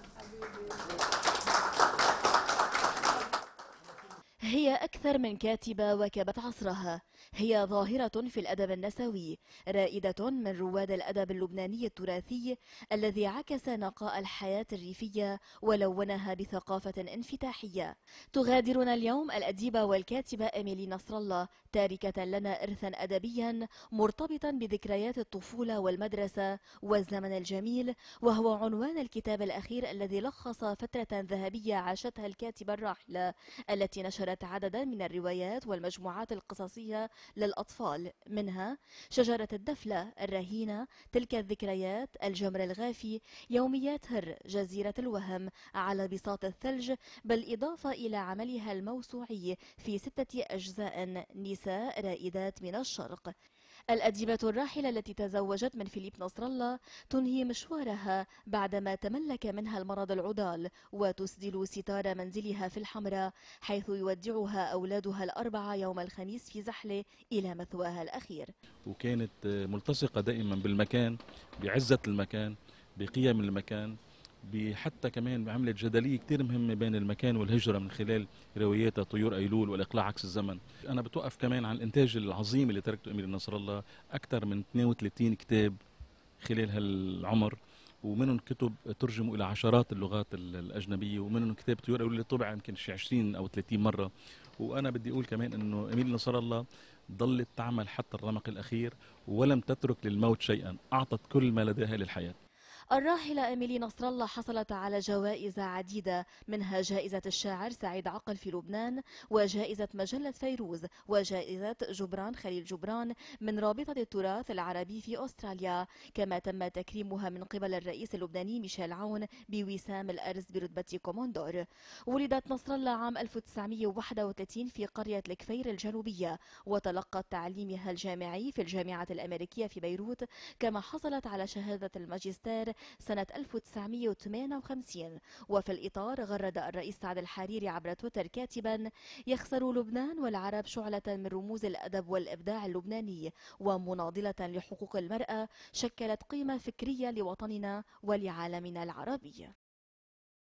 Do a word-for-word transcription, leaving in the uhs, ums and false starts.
هي أكثر من كاتبة واكبت عصرها. هي ظاهرة في الأدب النسوي، رائدة من رواد الأدب اللبناني التراثي الذي عكس نقاء الحياة الريفية ولونها بثقافة انفتاحية. تغادرنا اليوم الأديبة والكاتبة إيميلي نصر الله، تاركة لنا إرثا أدبيا مرتبطا بذكريات الطفولة والمدرسة والزمن الجميل، وهو عنوان الكتاب الأخير الذي لخص فترة ذهبية عاشتها الكاتبة الراحلة، التي نشرت عددا من الروايات والمجموعات القصصية للأطفال، منها شجرة الدفلة، الرهينة، تلك الذكريات، الجمر الغافي، يوميات هر، جزيرة الوهم، على بساط الثلج، بل إضافة إلى عملها الموسوعي في ستة أجزاء، نساء رائدات من الشرق. الأديبة الراحلة التي تزوجت من فيليب نصر الله تنهي مشوارها بعدما تملك منها المرض العضال، وتسدل ستار منزلها في الحمراء، حيث يودعها أولادها الأربعة يوم الخميس في زحلة إلى مثواها الأخير. وكانت ملتصقة دائما بالمكان، بعزة المكان، بقيم المكان، حتى كمان عملت جدلية كتير مهمة بين المكان والهجرة من خلال رواياتها طيور أيلول والإقلاع عكس الزمن. أنا بتوقف كمان عن الإنتاج العظيم اللي تركته إيميلي نصر الله، أكثر من اثنين وثلاثين كتاب خلال هالعمر، ومنهم كتب ترجموا إلى عشرات اللغات الأجنبية، ومنهم كتاب طيور أيلول اللي طبع يمكن شي عشرين أو ثلاثين مرة. وأنا بدي أقول كمان إنه إيميلي نصر الله ظلت تعمل حتى الرمق الأخير، ولم تترك للموت شيئا، أعطت كل ما لديها للحياة. الراحلة إيميلي نصر الله حصلت على جوائز عديدة، منها جائزة الشاعر سعيد عقل في لبنان، وجائزة مجلة فيروز، وجائزة جبران خليل جبران من رابطة التراث العربي في أستراليا، كما تم تكريمها من قبل الرئيس اللبناني ميشيل عون بوسام الأرز برتبة كوموندور. ولدت نصر الله عام ألف وتسعمئة وواحد وثلاثين في قرية الكفير الجنوبية، وتلقت تعليمها الجامعي في الجامعة الأمريكية في بيروت، كما حصلت على شهادة الماجستير سنة ألف وتسعمئة وثمانية وخمسين. وفي الإطار غرد الرئيس سعد الحريري عبر تويتر كاتبا: يخسر لبنان والعرب شعلة من رموز الأدب والإبداع اللبناني، ومناضلة لحقوق المرأة شكلت قيمة فكرية لوطننا ولعالمنا العربي.